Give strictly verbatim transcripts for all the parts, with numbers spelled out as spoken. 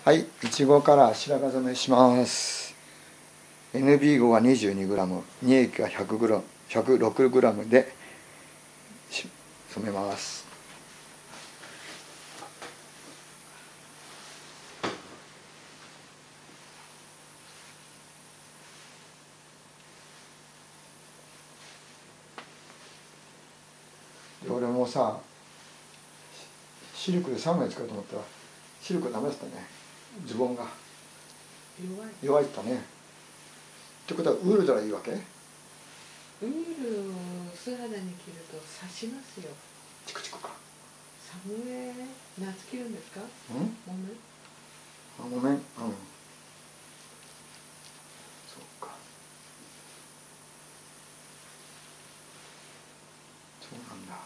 はい、いちごから白髪染めします。 エヌビー 号が にじゅうにグラム、乳液が ひゃくグラム、ひゃくろくグラム で染めます。俺もさ、シルクでさんまい使うと思ったらシルクダメだったね。ズボンが弱い弱いったね。ってことはウールならいいわけ？ ウールを素肌に着ると刺しますよ。 チクチクか。 寒い。夏着るんですか？ うん？ 木綿？ あ、ごめん。うん。そうか。そうなんだ。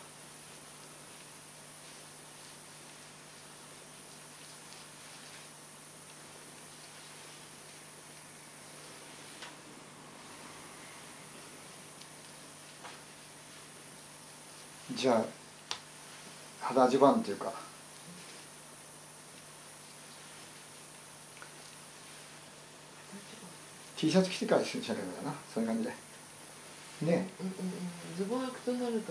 じゃあ肌地盤っていうか、T シャツ着てからしなきゃダメだな。そういう感じでね。 うんうんうん、ズボン履くとなると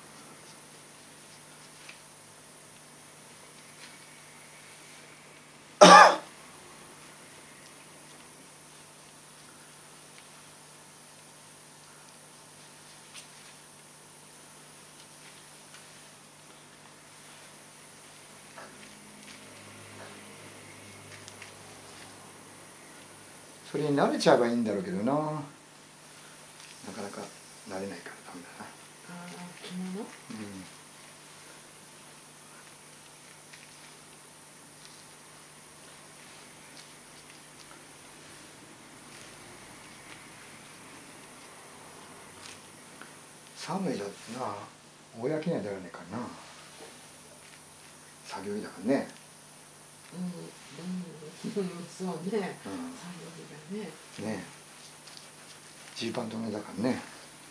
それに慣れちゃえばいいんだろうけどな、なかなか慣れないからダメだな。 ああ、着物？ うん。寒いだってな、公には出られないからな、作業着だからね。 うんうん、そうね、 うん、 作業着がね。 ね、ジーパンと同じだからね。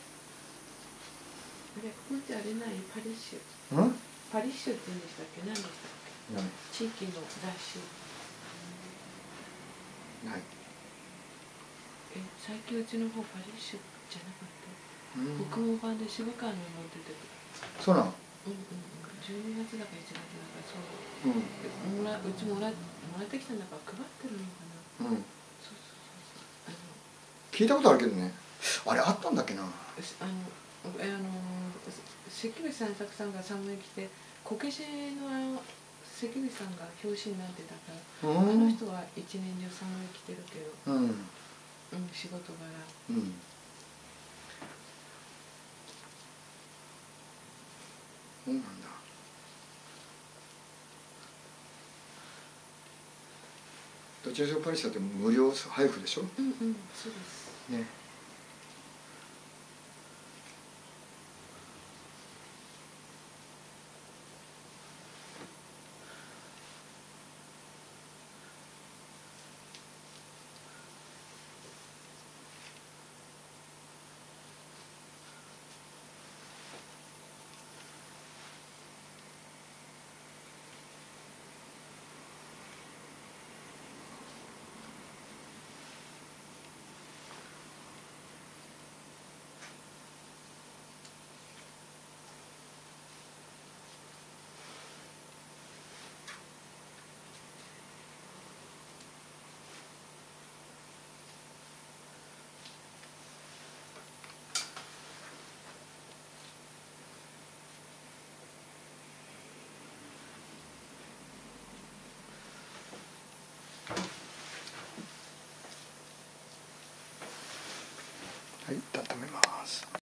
あれ、ここってあれない？パリッシュ。 うん？ パリッシュって言うんでしたっけ？何でしたっけ？ ない。 地域の雑誌。 ない。 え、最近うちの方パリッシュじゃなかった？ うん、 北欧版で渋川のも出てくる。 そうなの。 うんうんうん、じゅうにがつだかいちがつだか、そう。 うんもらうちもらもらってきたんだから配ってるのかな。 うん。 そうそうそうそう。あの聞いたことあるけどね。あれあったんだっけな。 あのあの関口三作さんが寒い着て、こけしのあの関口さんが表紙になってたから、 うん、 あの人は一年中寒い着てるけど、 うん、 うん、仕事柄。 うん。そうなんだ。どちらにしろパリッシュだって無料配布でしょ。 うんうん、そうです。 ね。はい、温めます。